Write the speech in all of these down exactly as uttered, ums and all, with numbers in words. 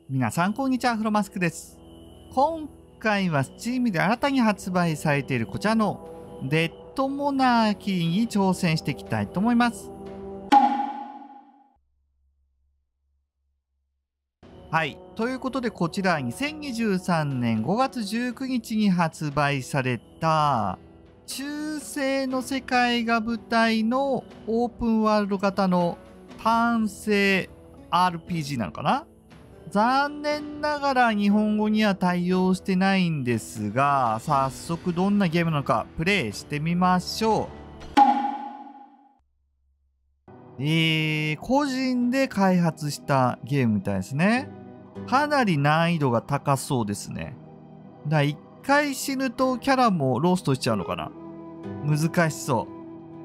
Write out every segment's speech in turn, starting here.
皆さんこんにちは、フロマスクです。今回は Steam で新たに発売されているこちらのデッドモナーキーに挑戦していきたいと思います。はい。ということでこちらにせんにじゅうさんねんごがつじゅうくにちに発売された中世の世界が舞台のオープンワールド型の単性 アールピージー なのかな。残念ながら日本語には対応してないんですが、早速どんなゲームなのかプレイしてみましょう。えー、個人で開発したゲームみたいですね。かなり難易度が高そうですね。だいっかい死ぬとキャラもローストしちゃうのかな。難しそう。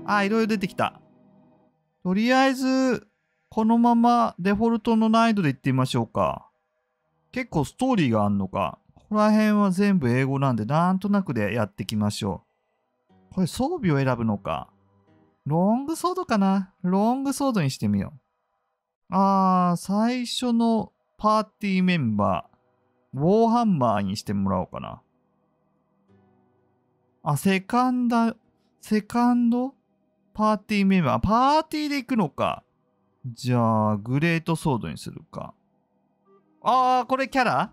あ、いろいろ出てきた。とりあえず、このままデフォルトの難易度でいってみましょうか。結構ストーリーがあんのか。ここら辺は全部英語なんで、なんとなくでやっていきましょう。これ装備を選ぶのか。ロングソードかな。ロングソードにしてみよう。あー、最初のパーティーメンバー、ウォーハンマーにしてもらおうかな。あ、セカンダ、セカンドパーティーメンバー。パーティーで行くのか。じゃあ、グレートソードにするか。あー、これキャラ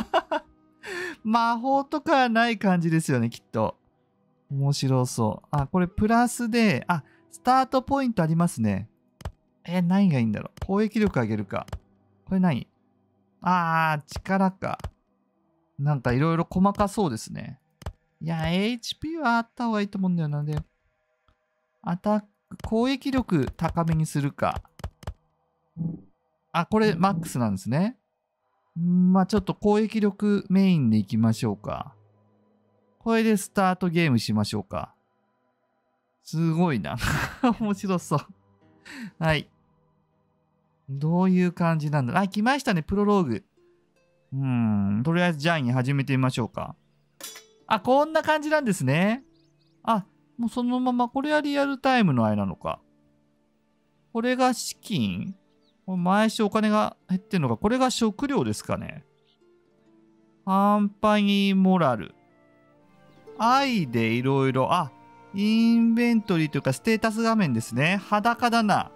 魔法とかはない感じですよね、きっと。面白そう。あ、これプラスで、あ、スタートポイントありますね。え、何がいいんだろう。攻撃力上げるか。これ何？あー、力か。なんかいろいろ細かそうですね。いや、エイチピー はあった方がいいと思うんだよな。で、アタック、攻撃力高めにするか。あ、これマックスなんですね。まあちょっと攻撃力メインでいきましょうか。これでスタートゲームしましょうか。すごいな。面白そう。はい。どういう感じなんだろう。あ、来ましたね、プロローグ。うーん、とりあえずジャイに始めてみましょうか。あ、こんな感じなんですね。あ、もうそのまま、これはリアルタイムのあれなのか。これが資金？毎週お金が減ってんのか。これが食料ですかね。半端にモラル。愛でいろいろ、あ、インベントリーというかステータス画面ですね。裸だな。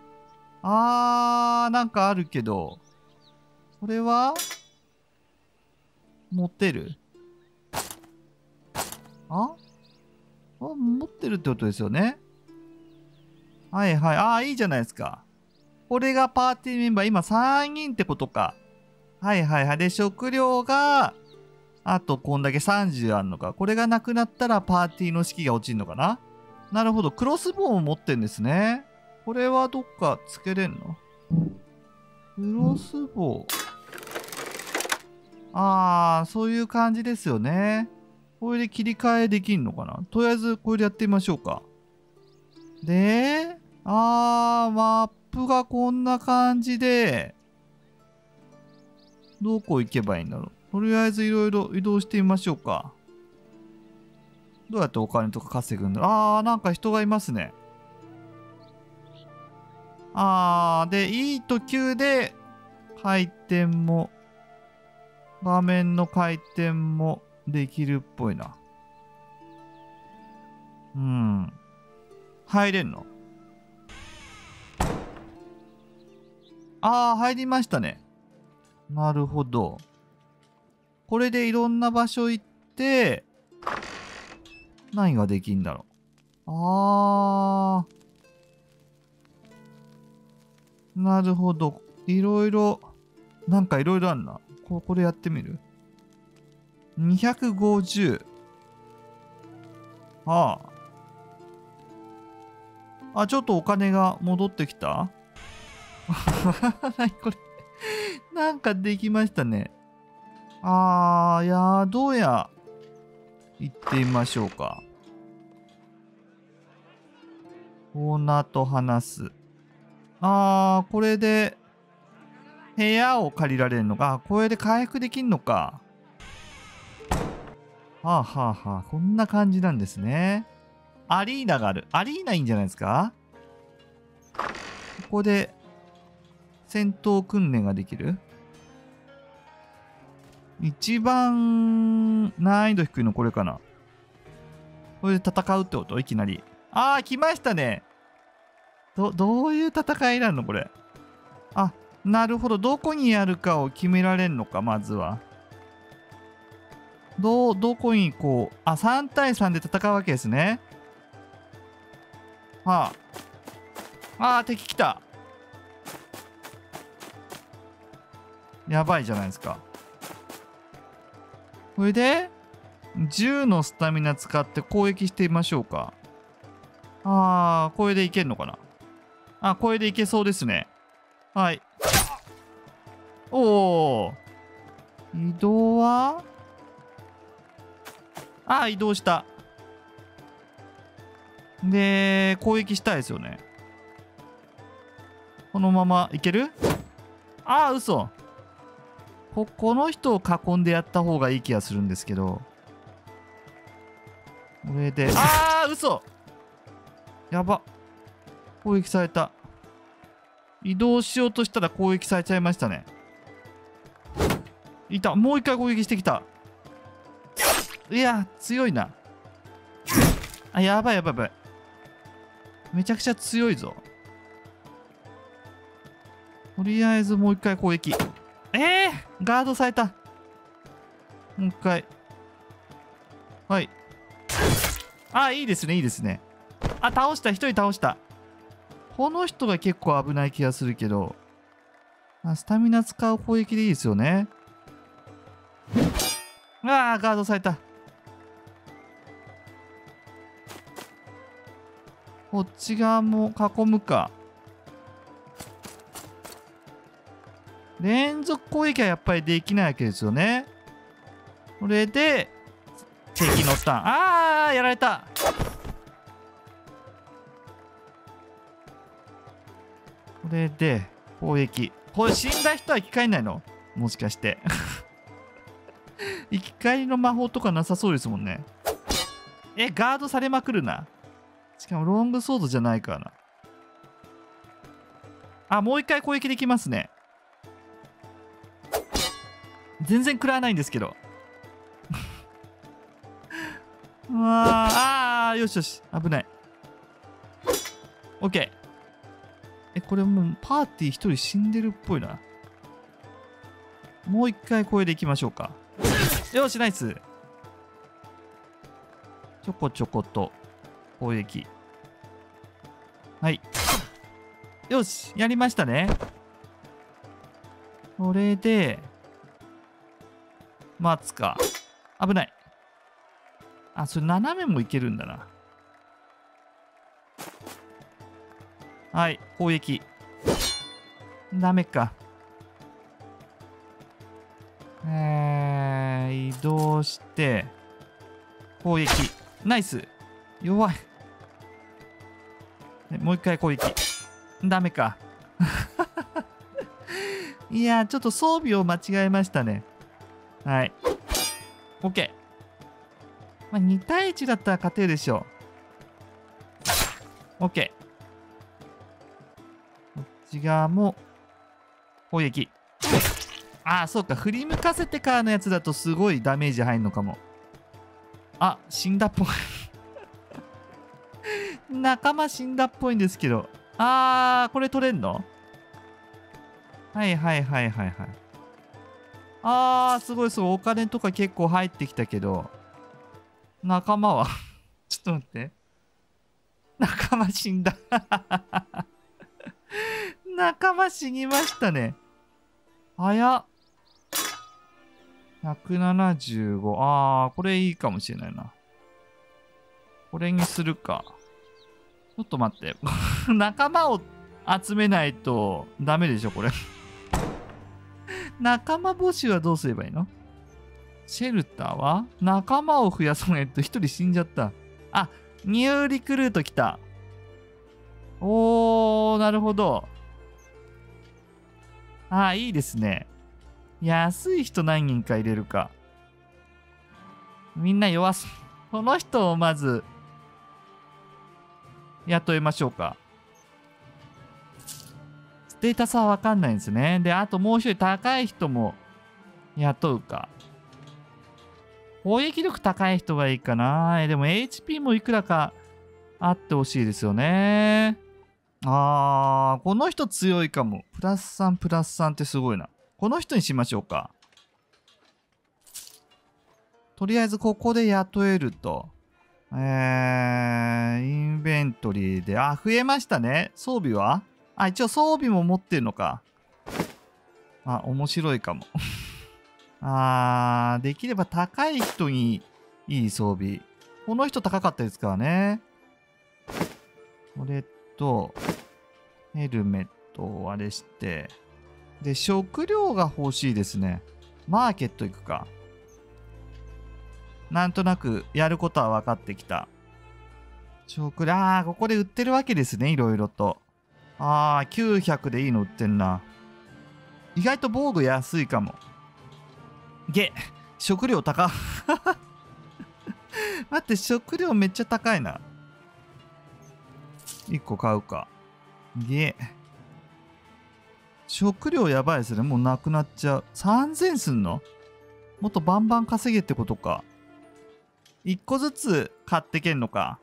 あー、なんかあるけど。これは持ってる？ああ、持ってるってことですよね。はいはい。ああ、いいじゃないですか。これがパーティーメンバー。今さんにんってことか。はいはいはい。で、食料が、あとこんだけさんじゅうあんのか。これがなくなったらパーティーの士気が落ちるのかな。なるほど。クロスボウンを持ってんですね。これはどっかつけれんの？クロスボウ。ああ、そういう感じですよね。これで切り替えできんのかな。とりあえずこれでやってみましょうか。で、あー、マップがこんな感じで、どこ行けばいいんだろう。とりあえずいろいろ移動してみましょうか。どうやってお金とか稼ぐんだろう。あー、なんか人がいますね。あー、で、E と Q で回転も、画面の回転もできるっぽいな。うん。入れんの？あー、入りましたね。なるほど。これでいろんな場所行って、何ができんだろう。あー。なるほど。いろいろ、なんかいろいろあんな。ここでやってみる？ にひゃくごじゅう。ああ。あ、ちょっとお金が戻ってきた？何これ。なんかできましたね。あー、宿屋行ってみましょうか。オーナーと話す。あー、これで部屋を借りられるのか。これで回復できんのか。はあはあはあ。こんな感じなんですね。アリーナがある。アリーナいいんじゃないですか。ここで戦闘訓練ができる。 一番難易度低いのこれかな。これで戦うってこと？いきなり。ああ、来ましたね。ど、どういう戦いなのこれ。あ、なるほど。どこにやるかを決められんのか、まずは。ど、どこにこう、あ、さん対さんで戦うわけですね。はあ。ああ、敵来た。やばいじゃないですか。これで、じゅうのスタミナ使って攻撃してみましょうか。ああ、これでいけんのかな。あ、これでいけそうですね。はい。おお。移動はああ、移動した。で、攻撃したいですよね。このままいける？ああ、嘘。こ、この人を囲んでやった方がいい気がするんですけど。これで、ああ、嘘。やば。攻撃された。移動しようとしたら攻撃されちゃいましたね。いた。もう一回攻撃してきた。いや、強いな。あ、やばいやばいやばい。めちゃくちゃ強いぞ。とりあえずもう一回攻撃。えー、ガードされた。もう一回。はい。あ、いいですね、いいですね。あ、倒した。一人倒した。この人が結構危ない気がするけど。あ、スタミナ使う攻撃でいいですよね。ああ、ガードされた。こっち側も囲むか。連続攻撃はやっぱりできないわけですよね。これで、敵のターン。ああ、やられた。これで、攻撃。これ死んだ人は生き返んないの？もしかして。生き返りの魔法とかなさそうですもんね。え、ガードされまくるな。しかもロングソードじゃないからな。あ、もう一回攻撃できますね。全然食らわないんですけど。うわあー、よしよし。危ない。オッケー。え、これもうパーティー一人死んでるっぽいな。もう一回これでいきましょうか。よし、ナイス。ちょこちょこと攻撃。はい。よし、やりましたね。これで、待つか。危ない。あ、それ斜めもいけるんだな。はい、攻撃。ダメか。えー、移動して、攻撃。ナイス。弱い。もう一回攻撃。ダメか。いやー、ちょっと装備を間違えましたね。はい。OK。まあ、に対いちだったら勝てるでしょう。OK。こっち側も攻撃。ああ、そうか。振り向かせてからのやつだとすごいダメージ入るのかも。あ、死んだっぽい。仲間死んだっぽいんですけど。あー、これ取れんの？はいはいはいはいはい。あー、すごいすごい。お金とか結構入ってきたけど。仲間はちょっと待って。仲間死んだ。仲間死にましたね。早っ。ひゃくななじゅうご。あー、これいいかもしれないな。これにするか。ちょっと待って。仲間を集めないとダメでしょ、これ。仲間募集はどうすればいいの？シェルターは仲間を増やさないと一人死んじゃった。あ、ニューリクルート来た。おー、なるほど。あー、いいですね。安い人何人か入れるか。みんな弱す。この人をまず、雇いましょうか。ステータスはわかんないんですね。で、あともう一人高い人も雇うか。 攻撃力高い人がいいかな。え、でも エイチピー もいくらかあってほしいですよね。あー、この人強いかも。プラスさん、プラスさんってすごいな。この人にしましょうか。とりあえずここで雇えると。えー、インベントリーで、あ、増えましたね。装備はあ、一応装備も持ってるのか。あ、面白いかも。あー、できれば高い人にいい装備。この人高かったですからね。これと、ヘルメットをあれして。で、食料が欲しいですね。マーケット行くか。なんとなくやることは分かってきた。食料、あー、ここで売ってるわけですね、いろいろと。あー、きゅうひゃくでいいの売ってんな。意外と防具安いかも。げ、食料高っ。待って、食料めっちゃ高いな。いっこ買うか。げ。食料やばいですね。もうなくなっちゃう。さんぜんすんの？もっとバンバン稼げってことか。いっこずつ買ってけんのか。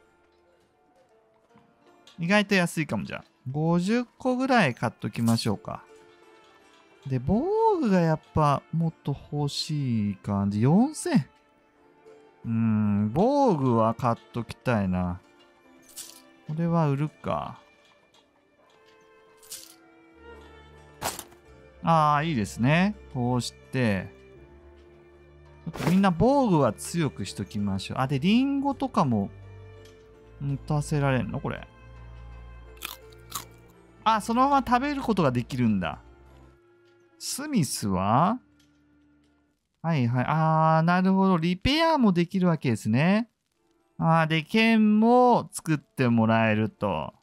意外と安いかもじゃあ。ごじゅっこぐらい買っときましょうか。で、防具がやっぱもっと欲しい感じ。よんせん。うーん、防具は買っときたいな。これは売るか。ああ、いいですね。こうして。ちょっとみんな防具は強くしときましょう。あ、で、リンゴとかも持たせられんのこれ。あ、そのまま食べることができるんだ。スミスははいはい。あー、なるほど。リペアもできるわけですね。あー、で、剣も作ってもらえると。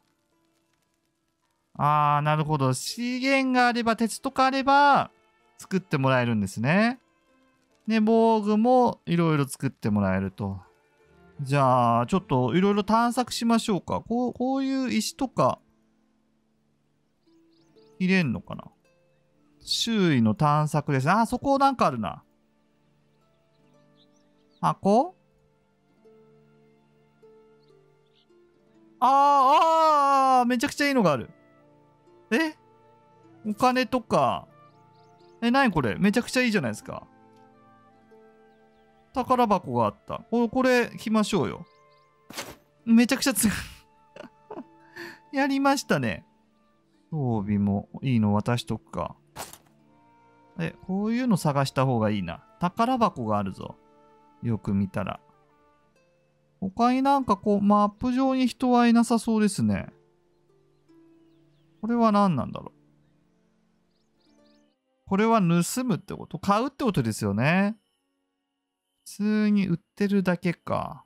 あー、なるほど。資源があれば、鉄とかあれば、作ってもらえるんですね。で、防具もいろいろ作ってもらえると。じゃあ、ちょっといろいろ探索しましょうか。こう、こういう石とか、入れんのかな。周囲の探索ですね。あ、そこなんかあるな。箱あー、あー、めちゃくちゃいいのがある。えお金とか。え、なにこれめちゃくちゃいいじゃないですか。宝箱があった。これ、これ、着ましょうよ。めちゃくちゃつやりましたね。装備もいいの渡しとくか。え、こういうの探した方がいいな。宝箱があるぞ。よく見たら。他になんかこう、マップ上に人はいなさそうですね。これは何なんだろう。これは盗むってこと？買うってことですよね。普通に売ってるだけか。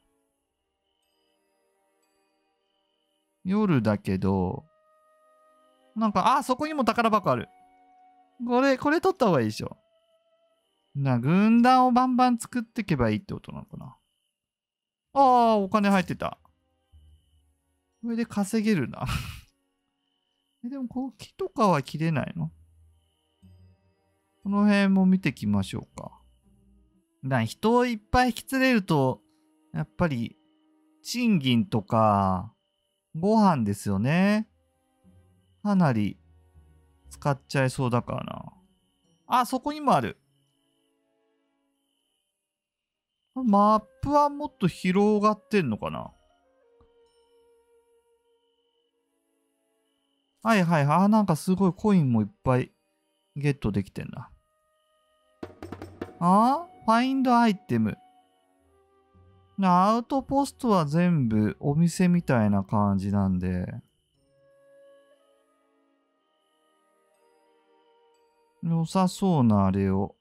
夜だけど、なんか、あ、そこにも宝箱ある。これ、これ取った方がいいでしょ。な、軍団をバンバン作っていけばいいってことなのかな。ああ、お金入ってた。これで稼げるな。え、でも、こう、木とかは切れないの？この辺も見てきましょうか。な、人をいっぱい引き連れると、やっぱり、賃金とか、ご飯ですよね。かなり、使っちゃいそうだからな。あ、そこにもある。マップはもっと広がってんのかな。はいはいはい。あ、なんかすごいコインもいっぱいゲットできてんな。あファインドアイテム。アウトポストは全部お店みたいな感じなんで。良さそうなあれを。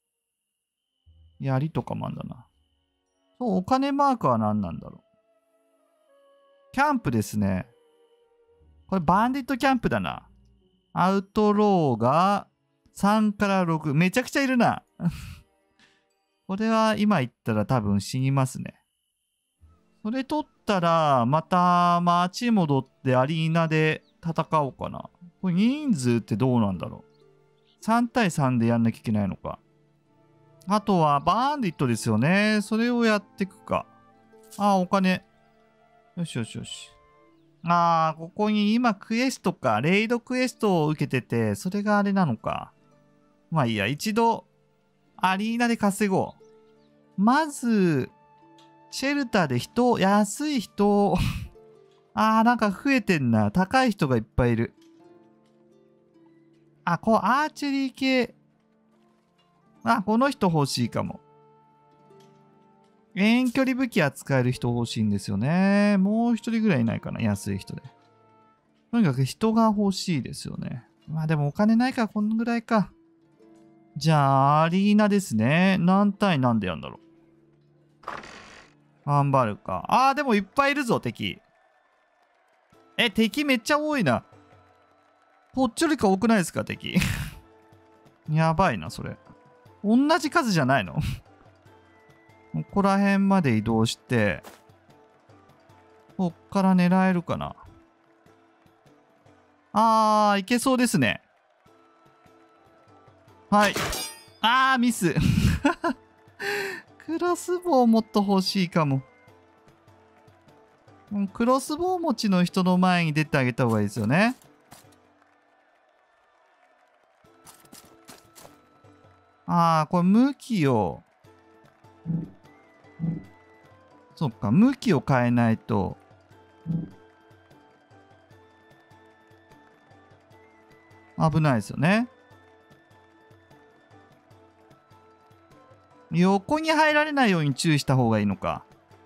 槍とかもあんだな。そう、お金マークは何なんだろう。キャンプですね。これバンディットキャンプだな。アウトローがさんからろく。めちゃくちゃいるな。これは今言ったら多分死にますね。それ取ったら、また街戻ってアリーナで戦おうかな。これ人数ってどうなんだろう。さん対さんでやんなきゃいけないのか。 あとはバーンディットですよね。それをやっていくか。ああ、お金。よしよしよし。ああ、ここに今クエストか。レイドクエストを受けてて、それがあれなのか。まあいいや、一度、アリーナで稼ごう。まず、シェルターで人、安い人、ああ、なんか増えてんな。高い人がいっぱいいる。あ、こう、アーチェリー系。あ、この人欲しいかも。遠距離武器扱える人欲しいんですよね。もう一人ぐらいいないかな、安い人で。とにかく人が欲しいですよね。まあでもお金ないからこんぐらいか。じゃあ、アリーナですね。何対何でやるんだろう。頑張るか。ああ、でもいっぱいいるぞ、敵。え、敵めっちゃ多いな。こっちよりか多くないですか、敵。やばいな、それ。同じ数じゃないの？ここら辺まで移動して、こっから狙えるかな。あー、いけそうですね。はい。あー、ミス。クロスボウもっと欲しいかも。クロスボウ持ちの人の前に出てあげた方がいいですよね。あー、これ向きを。そっか、向きを変えないと。危ないですよね。横に入られないように注意した方がいいのか。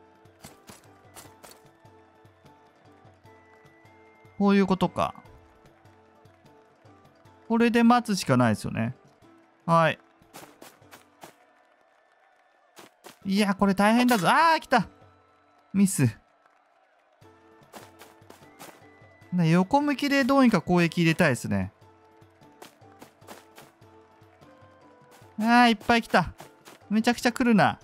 こういうことか。これで待つしかないですよね。はい。いや、これ大変だぞ。あー、来た。ミス。横向きでどうにか攻撃入れたいですね。あー、いっぱい来た。めちゃくちゃ来るな。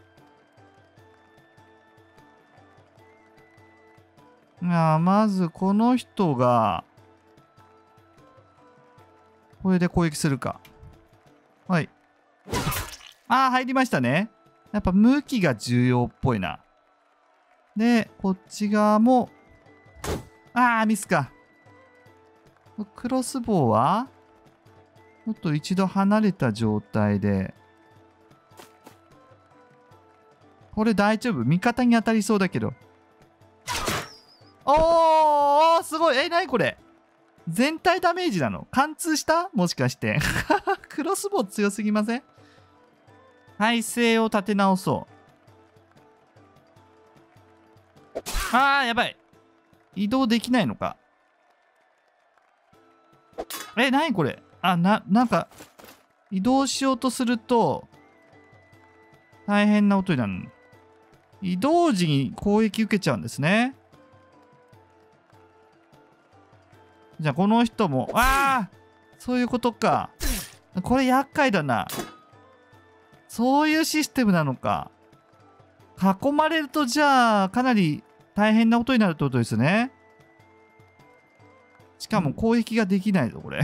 あー、まずこの人が、これで攻撃するか。はい。あー、入りましたね。やっぱ向きが重要っぽいな。で、こっち側も、あー、ミスか。クロスボウはちょっと一度離れた状態で。これ大丈夫？味方に当たりそうだけど。おー、すごい。え、なにこれ？全体ダメージなの？貫通した？もしかして。クロスボウ強すぎません？体勢を立て直そう。あー、やばい。移動できないのか。え、なにこれ？あ、な、なんか、移動しようとすると、大変な音になる。移動時に攻撃受けちゃうんですね。じゃあ、この人も、ああ、そういうことか。これ厄介だな。そういうシステムなのか。囲まれると、じゃあ、かなり大変なことになるってことですね。しかも攻撃ができないぞ、これ。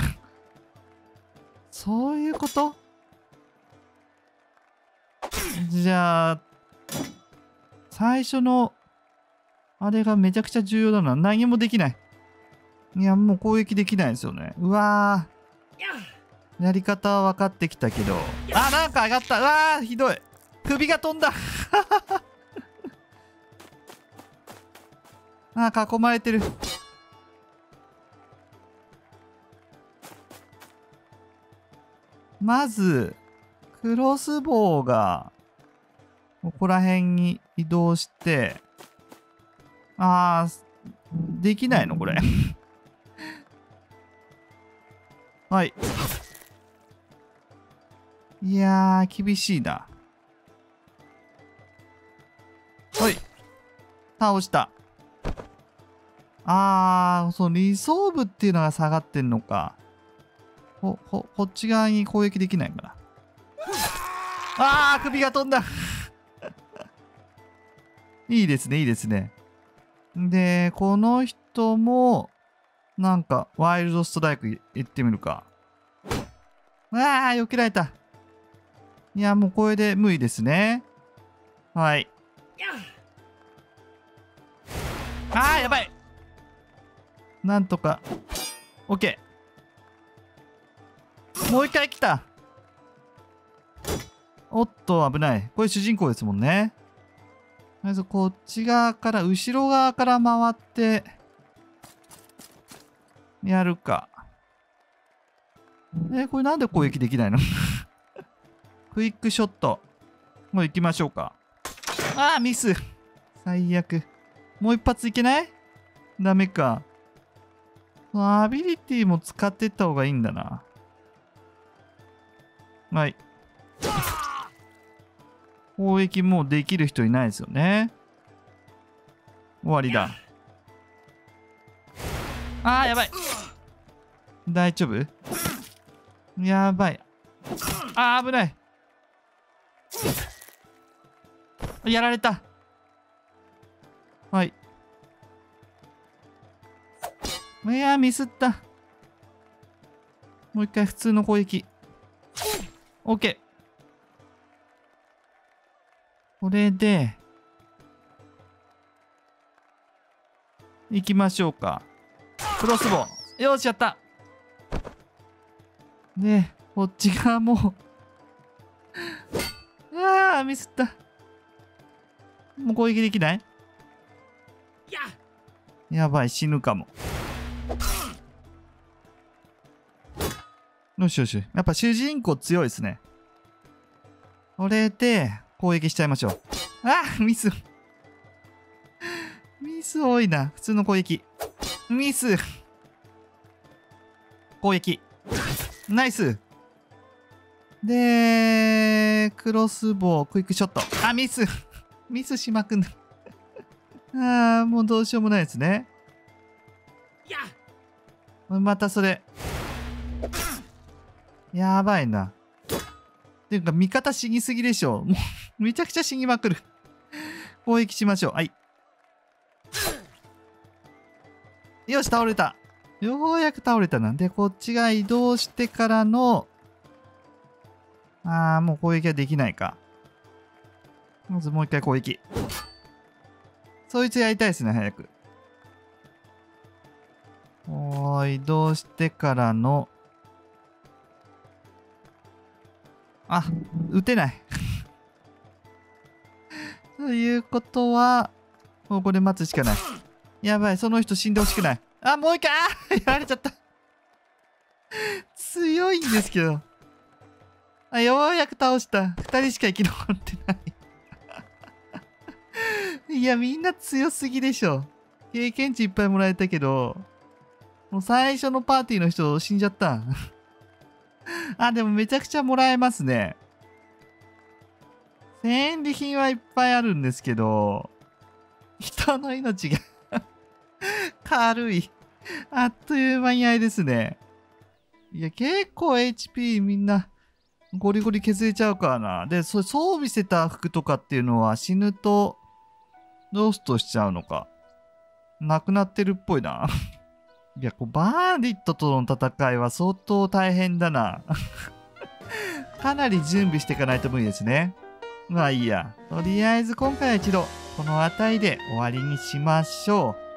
そういうこと？じゃあ、最初の、あれがめちゃくちゃ重要だな。何もできない。いや、もう攻撃できないですよね。うわー。やり方は分かってきたけど。あ、なんか上がった。うわー、ひどい。首が飛んだ。あ、囲まれてる。まず、クロスボウが、ここら辺に移動して、あー、できないのこれ。はい。いやー、厳しいな。はい。倒した。あー、その理想部っていうのが下がってんのか。ほ、ほ、こっち側に攻撃できないかな。あー、首が飛んだ。いいですね、いいですね。で、この人も、なんか、ワイルドストライク行ってみるか。あー、避けられた。 いや、もうこれで無理ですね。はい。あー、やばい。なんとか。OK。もう一回来た。おっと、危ない。これ主人公ですもんね。まずこっち側から、後ろ側から回って、やるか。えー、これなんで攻撃できないのクイックショット。もう行きましょうか。ああ、ミス。最悪。もう一発いけない？ダメか。アビリティも使っていった方がいいんだな。はい。攻撃もうできる人いないですよね。終わりだ。ああ、やばい。大丈夫？やばい。ああ、危ない。やられた。はい。いやー、ミスった。もう一回普通の攻撃。OK。これで、行きましょうか。クロスボウ。よし、やった。で、こっち側もうわあ、ミスった。もう攻撃できない？やばい、死ぬかも。よしよし。やっぱ主人公強いですね。これで攻撃しちゃいましょう。あー、ミス。ミス多いな。普通の攻撃。ミス。攻撃。ナイス。で、クロスボウ、クイックショット。あ、ミス。ミスしまくんだ。ああ、もうどうしようもないですね。またそれ。やばいな。っていうか、味方死にすぎでしょ。もう、めちゃくちゃ死にまくる。攻撃しましょう。はい。よし、倒れた。ようやく倒れたな。で、こっちが移動してからの、ああ、もう攻撃はできないか。まずもう一回攻撃。そいつやりたいですね、早く。おー、移動してからの、あ、撃てない。ということは、もうこれ待つしかない。やばい、その人死んでほしくない。あ、もう一回、あーやられちゃった。強いんですけど。あ、ようやく倒した。二人しか生き残ってない。いや、みんな強すぎでしょ。経験値いっぱいもらえたけど、もう最初のパーティーの人死んじゃった。あ、でもめちゃくちゃもらえますね。戦利品はいっぱいあるんですけど、人の命が軽い。あっという間にあれですね。いや、結構 エイチピー みんなゴリゴリ削れちゃうからな。で、それ装備してた服とかっていうのは死ぬとロストしちゃうのか。なくなってるっぽいな。いや、こうバーディットとの戦いは相当大変だな。かなり準備していかないと無理ですね。まあいいや。とりあえず今回は一度この辺りで終わりにしましょう。